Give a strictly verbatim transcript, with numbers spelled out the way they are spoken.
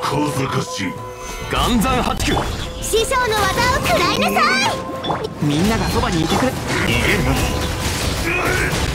小賢しい。 岩山八九。 師匠の技を食らいなさい。 みんながそばにいてくれ。 逃げるな。